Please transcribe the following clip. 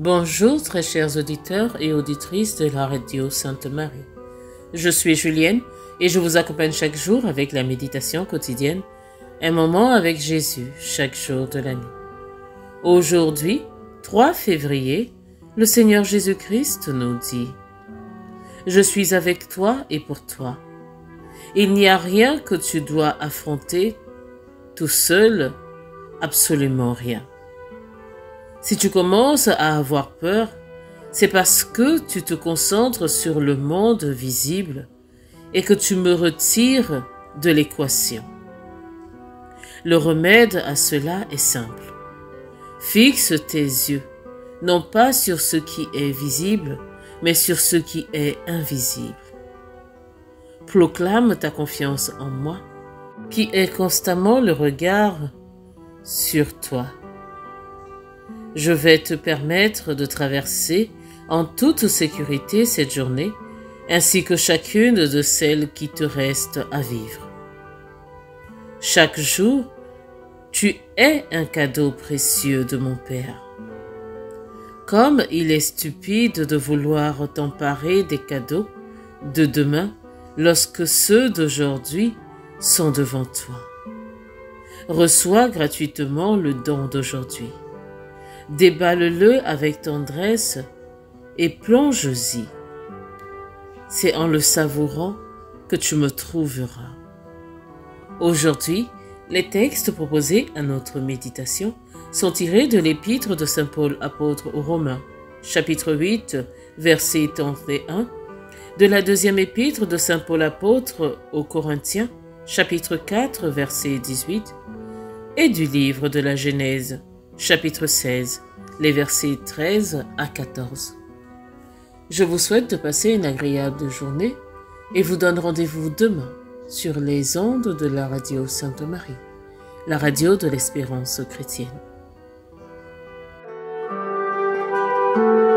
Bonjour très chers auditeurs et auditrices de la radio Sainte Marie. Je suis Julienne et je vous accompagne chaque jour avec la méditation quotidienne, un moment avec Jésus chaque jour de l'année. Aujourd'hui, 3 février, le Seigneur Jésus-Christ nous dit « Je suis avec toi et pour toi. Il n'y a rien que tu dois affronter tout seul, absolument rien. Si tu commences à avoir peur, c'est parce que tu te concentres sur le monde visible et que tu me retires de l'équation. Le remède à cela est simple. Fixe tes yeux, non pas sur ce qui est visible, mais sur ce qui est invisible. Proclame ta confiance en moi, qui est constamment le regard sur toi. Je vais te permettre de traverser en toute sécurité cette journée, ainsi que chacune de celles qui te restent à vivre. Chaque jour, tu es un cadeau précieux de mon Père. Comme il est stupide de vouloir t'emparer des cadeaux de demain lorsque ceux d'aujourd'hui sont devant toi. Reçois gratuitement le don d'aujourd'hui. Déballe-le avec tendresse et plonge-y. C'est en le savourant que tu me trouveras. Aujourd'hui, les textes proposés à notre méditation sont tirés de l'épître de Saint Paul apôtre aux Romains, chapitre 8, verset 31, de la deuxième épître de Saint Paul apôtre aux Corinthiens, chapitre 4, verset 18, et du livre de la Genèse, chapitre 16, les versets 13 à 14. Je vous souhaite de passer une agréable journée et vous donne rendez-vous demain sur les ondes de la radio Sainte Marie, la radio de l'espérance chrétienne.